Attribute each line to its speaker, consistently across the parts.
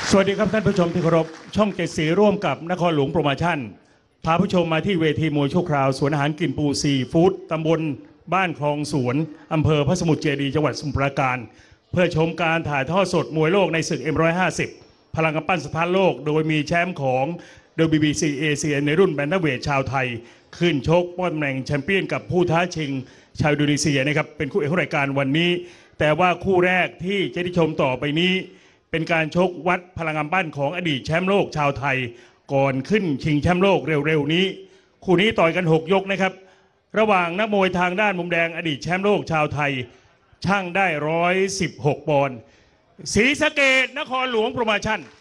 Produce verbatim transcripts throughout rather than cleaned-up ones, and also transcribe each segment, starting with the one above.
Speaker 1: สวัสดีครับท่านผู้ชมที่เคารพช่องเจ็ดสีร่วมกับนครหลวงโปรโมชั่นพาผู้ชมมาที่เวทีมวยชั่วคราวสวนอาหารกลิ่นปูซีฟู้ดตำบลบ้านคลองสวนอำเภอพระสมุทรเจดีย์จังหวัดสมุทรปราการเพื่อชมการถ่ายทอดสดมวยโลกในศึก เอ็ม หนึ่งร้อยห้าสิบ พลังกำปั้นสถานโลกโดยมีแชมป์ของ ดับเบิลยู บี ซี เอเชียในรุ่นแบนเทเวทชาวไทยขึ้นชกป้อนตำแหน่งแชมเปี้ยนกับผู้ท้าชิงชาวอินโดนีเซียนะครับเป็นคู่เอกของรายการวันนี้แต่ว่าคู่แรกที่จะได้ชมต่อไปนี้เป็นการชกวัดพลังกำปั้นของอดีตแชมป์โลกชาวไทยก่อนขึ้นชิงแชมป์โลกเร็วๆนี้คู่นี้ต่อยกันหกยกนะครับระหว่างนักมวยทางด้านมุมแดงอดีตแชมป์โลกชาวไทยช่างได้หนึ่งร้อยสิบหกปอนด์ศรีสะเกษนครหลวงโปรโมชั่น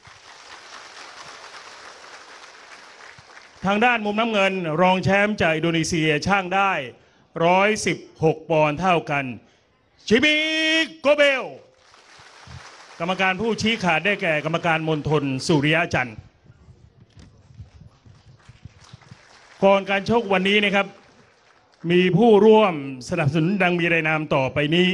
Speaker 1: ทางด้านมุมน้ำเงินรองแชมป์จากอินโดนีเซียช่างได้หนึ่งร้อยสิบหกปอนด์เท่ากันชิมิโกเบลกรรมการผู้ชี้ขาดได้แก่กรรมการมณฑลสุริยะจันทร์ก่อนการชกวันนี้นะครับมีผู้ร่วมสนับสนุนดังมีรายนามต่อไปนี้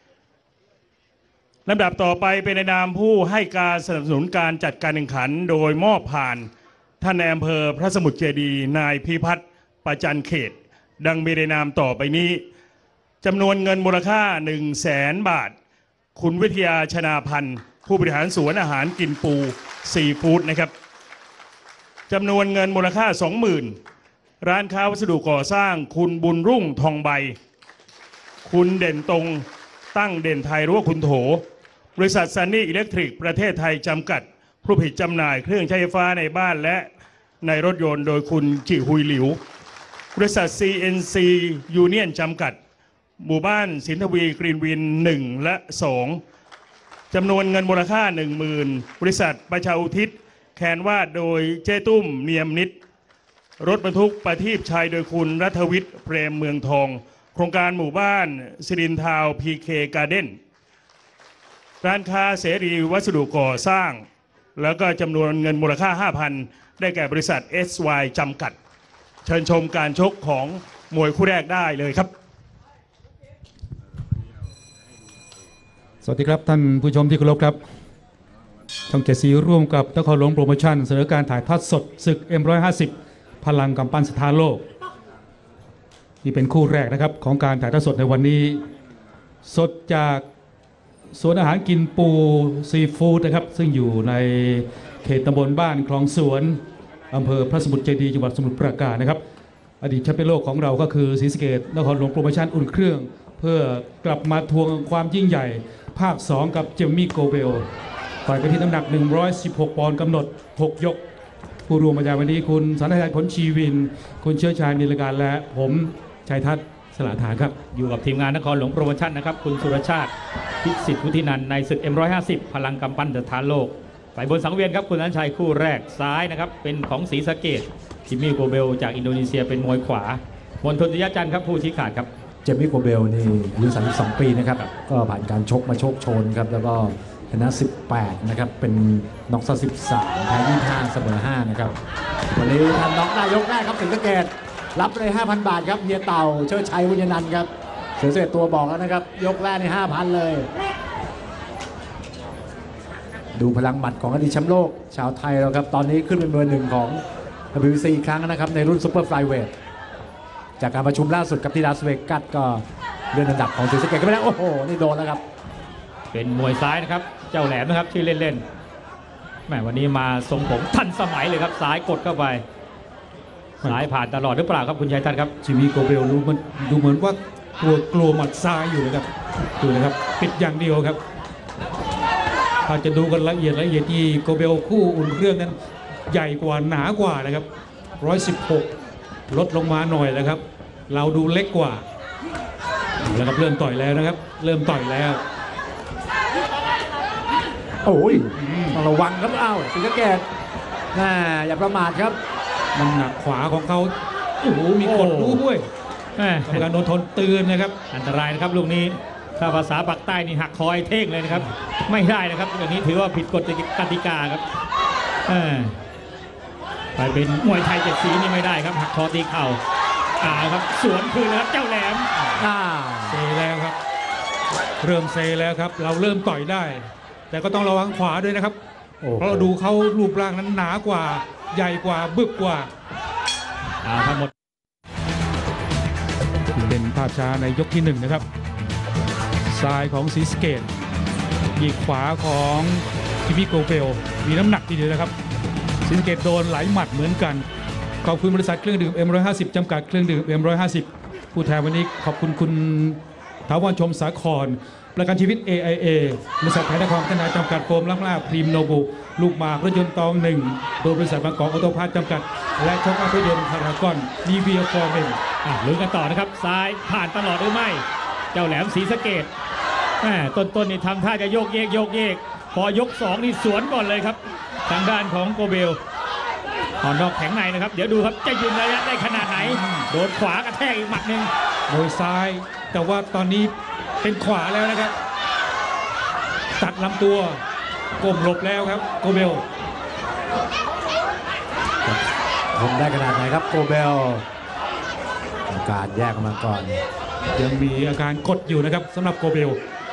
Speaker 1: ลำดับต่อไปเป็นรายนามผู้ให้การสนับสนุนการจัดการแข่งขันโดยมอบผ่านท่านในอำเภอพระสมุทรเจดีย์นายพิพัฒน์ประจันเขตดังมีรายนามต่อไปนี้จำนวนเงินมูลค่า หนึ่งแสน บาทคุณวิทยาชนาพันธ์ผู้บริหารสวนอาหารกินปูซีฟู้ดนะครับจำนวนเงินมูลค่า สองหมื่น ร้านค้าวัสดุก่อสร้างคุณบุญรุ่งทองใบคุณเด่นตรงตั้งเด่นไทยหรือว่าคุณโถบริษัทซันนี่อิเล็กทริกประเทศไทยจำกัดผู้ผลิตจำหน่ายเครื่องใช้ไฟฟ้าในบ้านและในรถยนต์โดยคุณจิฮุยหลิวบริษัท ซี เอ็น ซี Union จำกัดหมู่บ้านสินทวีกรีนวินหนึ่งและสองจำนวนเงินมูลค่า หนึ่งหมื่น บริษัทประชาอุทิศแคนวาดโดยเจ้ตุ้มเนียมนิดรถบรรทุกประทีปชัยโดยคุณรัฐวิทย์เปรมเมืองทองโครงการหมู่บ้านสิรินทาวพีเคการ์เด้นร้านค้าเสรีวัสดุก่อสร้างแล้วก็จำนวนเงินมูลค่า ห้าพัน ได้แก่บริษัท เอส วาย จำกัดเชิญชมการชกของมวยคู่แรกได้เลยครับ
Speaker 2: สวัสดีครับท่านผู้ชมที่เคารพครับช่องเจ็ดสีร่วมกับนครหลวงโปรโมชั่นเสนอการถ่ายทอดสดศึก เอ็ม หนึ่งร้อยห้าสิบ พลังกำปั้นสถานโลกนี่เป็นคู่แรกนะครับของการถ่ายทอดสดในวันนี้สดจากสวนอาหารกินปูซีฟู้ดนะครับซึ่งอยู่ในเขตตำบลบ้านคลองสวนอำเภอพระสมุทรเจดีย์จังหวัดสมุทรปราการนะครับอดีตแชมป์โลกของเราก็คือศรีสะเกษนครหลวงโปรโมชั่นอุ่นเครื่องเพื่อกลับมาทวงความยิ่งใหญ่ภาคสองกับเจมมี่โกเบลต่อยกันที่น้ำหนักหนึ่งร้อยสิบหกปอนด์กำหนดหกยกผู้รวมบรรยายวันนี้คุณสันติชัยผลชีวินคุณเชื้อชายนิรการและผมชัยทัศน์สลาฐานครับ
Speaker 3: อยู่กับทีมงานนครหลวงโปรโมชั่นนะครับคุณสุรชาติพิสิทธิ์วุฒินันท์ในศึก เอ็ม หนึ่งร้อยห้าสิบ พลังกำปั้นสถานโลกฝ่ายบนสังเวียนครับคุณนันชัยคู่แรกซ้ายนะครับเป็นของศรีสะเกษจิมมี่โกเบลจากอินโดนีเซียเป็นมวยขวามณฑลสุริยะจันทร์ครับผู้ชี้ขาดครับ
Speaker 4: เจมมี่โกเบลนี่อายุสามสิบสองปีนะครับก็ผ่านการชกมาโชคโชนครับแล้วก็ชนะสิบแปดนะครับเป็นน็อกซะสิบสามแพ้ยี่สิบห้าเสมอห้านะครับวันนี้ทำน็อกได้ยกแรกครับศรีสะเกษรับเลย ห้าพัน บาทครับเฮียเต่าเชิดชัยวุญนันท์ครับเสือเสด็จตัวบอกแล้วนะครับยกแรกใน ห้าพัน เลยดูพลังหมัดของอดีตแชมป์โลกชาวไทยเราครับตอนนี้ขึ้นเป็นเบอร์หนึ่งของ ดับเบิลยู บี ซี อีกครั้งนะครับในรุ่นซุปเปอร์ไฟล์เวทจากการประชุมล่าสุดกับที่ลาสเวกัสก็เลื่อนอันดับของศรีสะเกษก็ไม่ได้โอ้โหนี่โดนแล้วครับ
Speaker 3: เป็นมวยซ้ายนะครับเจ้าแหลมนะครับชื่อเล่นๆแหมวันนี้มาทรงผมทันสมัยเลยครับซ้ายกดเข้าไปซ้ายผ่านตลอดหรือเปล่าครับคุณชัยทัศน์ครับ
Speaker 2: จิมมี่โกเบลรู้มันดูเหมือนว่ากลัวกลัวหมัดซ้ายอยู่นะครับดูนะครับปิดอย่างเดียวครับถ้าจะดูกันละเอียดละเอียดที่โกเบลคู่อุ่นเครื่องนั้นใหญ่กว่าหนากว่านะครับหนึ่งร้อยสิบหกลดลงมาหน่อยแล้วครับเราดูเล็กกว่าแล้วครับเริ่มต่อยแล้วนะครับเริ่มต่อยแล้ว
Speaker 4: โอ้ยต้องระวังครับอ้าวศรีสะเกษน่าอย่าประมาทครับ
Speaker 2: น้ำหนักขวาของเขาโอ้โหมีกดรู้ด้วยกรรมการโดนทนเตือนนะครับ
Speaker 3: อันตรายนะครับลูกนี้ถ้าภาษาปากใต้นี่หักคอยเท่งเลยนะครับไม่ได้นะครับอย่างนี้ถือว่าผิดกฎกติกาครับไปเป็นมวยไทยเจ็ดสีนี่ไม่ได้ครับหักคอตีเข่าอ่าครับสวนคืนแล้วครับเจ้าแหลม
Speaker 2: เซแล้วครับเริ่มเซแล้วครับเราเริ่มต่อยได้แต่ก็ต้องระวังขวาด้วยนะครับ
Speaker 4: โอ้โห
Speaker 2: เพราะดูเขารูปร่างนั้นหนากว่าใหญ่กว่าบึกกว่า
Speaker 3: เอาทั้งหมด
Speaker 2: เป็นภาพช้าในยกที่หนึ่งนะครับซ้ายของศรีสะเกษหยิกขวาของจิมมี่โกเบลมีน้ำหนักทีเดียวนะครับศรีสะเกษโดนไหลหมัดเหมือนกันขอบคุณบริษัทเครื่องดื่ม เอ็ม หนึ่งร้อยห้าสิบ จำกัดเครื่องดื่ม เอ็ม หนึ่งร้อยห้าสิบ ผู้แทนวันนี้ขอบคุณคุณถาวรชมสาครประกันชีวิต เอ ไอ เอ บริษัทไทยนครพัฒนาจำกัดโฟมล้างหน้าพรีมโนบุลูกหมากรถยนต์ตองหนึ่งโดยบริษัทบางกอกออโตพาร์ทจำกัดและช็อคอัพยนต์พารากอนนีเวียฟอร์เมน
Speaker 3: อ่ะลุ้นกันต่อนะครับซ้ายผ่านตลอดหรือไม่ เจ้าแหลมศรีสะเกษแหม่ต้นๆนี่ทำท่าจะโยกเยกโยกเยกพอยกสองนี่สวนก่อนเลยครับทางด้านของโกเบลอ่อนนอกแข็งในนะครับเดี๋ยวดูครับจะยืนระยะได้ขนาดไหนโดนขวากระแทกอีกหมัดหนึ่ง
Speaker 2: โดยซ้ายแต่ว่าตอนนี้เป็นขวาแล้วนะครับตัดลำตัวก้มหลบแล้วครับโกเบล
Speaker 4: ทำได้ขนาดไหนครับโกเบลการแยกออกมาก่อน
Speaker 2: ยังมีอาการกดอยู่นะครับสำหรับโกเบล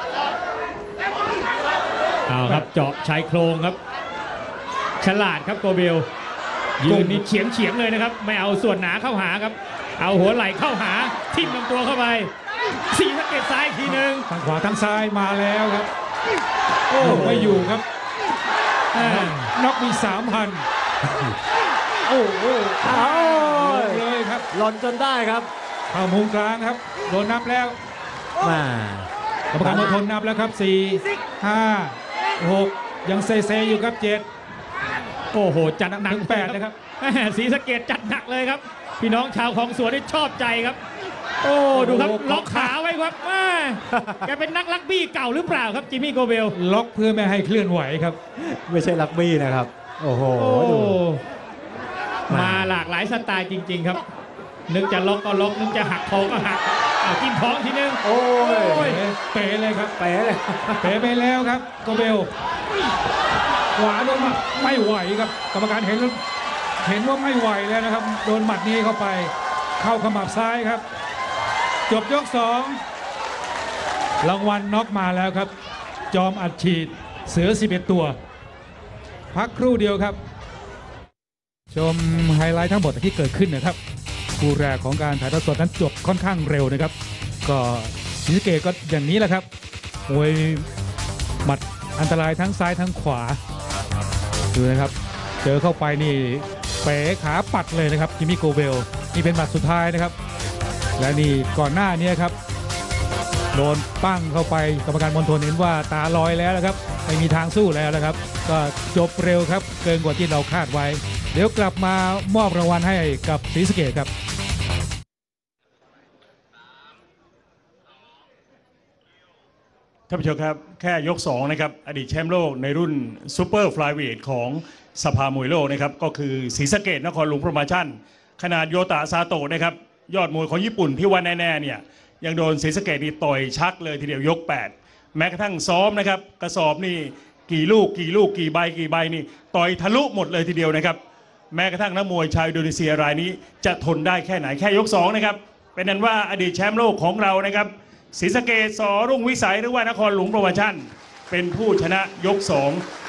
Speaker 3: เอาครับเจาะชายโครงครับ ฉลาดครับโกเบลยืนนี่เฉียงเฉียงๆเลยนะครับไม่เอาส่วนหนาเข้าหาครับเอาหัวไหล่เข้าหาทิ่มลำตัวเข้าไปศรีสะเกษซ้ายอีกทีหนึ่ง
Speaker 2: ทางขวาทางซ้ายมาแล้วครับโอ้ไม่อยู่ครับ
Speaker 3: อ่า
Speaker 2: น็อกมีสามพัน
Speaker 4: โอ้โหเอา
Speaker 2: เลยครับ
Speaker 4: หล่นจนได้ครับ
Speaker 2: เข้ามุมกลางครับโดนนับแล้ว
Speaker 4: มาก
Speaker 2: รรมการมทนนับแล้วครับสี่ห้าหกยังเซเซอยู่ครับเจ็ด
Speaker 3: โอ้โหจัดหนัก
Speaker 2: ถึงแปดนะครับ
Speaker 3: แหม่ศรีสะเกษจัดหนักเลยครับ พี่น้องชาวของสวนที่ชอบใจครับ โอ้ดูครับล็อกขาไว้ครับแม่แกเป็นนักรักบี้เก่าหรือเปล่าครับจิมมี่โกเบล
Speaker 2: ล็อกเพื่อไม่ให้เคลื่อนไหวครับ
Speaker 4: ไม่ใช่ลักบี้นะครับ โอ้โห
Speaker 3: โอ้
Speaker 4: ดู
Speaker 3: มาหลากหลายสไตล์จริง ๆ ครับ นึกจะล็อกก็ล็อกนึกจะหักคอก็หักเอาจิ้มท้องทีนึง
Speaker 4: โอ้ย
Speaker 2: เป๋เป๋เลยครับ
Speaker 4: เป๋เลย
Speaker 2: เป๋ไปแล้วครับโกเบลขวาลงมาไม่ไหวครับกรรมการเห็นเห็นว่าไม่ไหวแล้วนะครับโดนหมัดนี้เข้าไปเข้าขมับซ้ายครับ จบยกสองรางวัลน็อกมาแล้วครับ จอมอัดฉีดเสือสิบเอ็ดตัว พักครู่เดียวครับ ชมไฮไลท์ทั้งหมดที่เกิดขึ้นนะครับคู่แรกของการถ่ายทอดสดนั้นจบค่อนข้างเร็วนะครับ ก็ศรีสะเกษก็อย่างนี้แหละครับมวยหมัดอันตรายทั้งซ้ายทั้งขวาดูนะครับ เจอเข้าไปนี่เป๋ขาปัดเลยนะครับจิมมี่โกเบลนี่เป็นหมัดสุดท้ายนะครับ และนี่ก่อนหน้านี้ครับโดนปั้งเข้าไปกรรมการมณฑลเห็นว่าตาลอยแล้วนะครับไม่มีทางสู้แล้วนะครับ ก็จบเร็วครับเกินกว่าที่เราคาดไว้ เดี๋ยวกลับมามอบรางวัลให้กับศรีสะเกษครับ
Speaker 1: ท่านผู้ชมครับแค่ยกสองนะครับอดีตแชมป์โลกในรุ่นซูเปอร์ฟลายเวทของสภามวยโลกนะครับก็คือศรีสะเกษนครหลวงโปรโมชั่นขนาดโยตะซาโตะนะครับยอดมวยของญี่ปุ่นที่วันแน่ๆเนี่ยยังโดนศรีสะเกษนี่ต่อยชักเลยทีเดียวยกแปดแม้กระทั่งซ้อมนะครับกระสอบนี่กี่ลูกกี่ลูกกี่ใบกี่ใบนี่ต่อยทะลุหมดเลยทีเดียวนะครับแม้กระทั่งนักมวยชาวอินโดนีเซียรายนี้จะทนได้แค่ไหนแค่ยกสองนะครับเป็นนั้นว่าอดีตแชมป์โลกของเรานะครับศรีสะเกษ ส.รุ่งวิสัยหรือว่านครหลวงโปรโมชั่นเป็นผู้ชนะยกสอง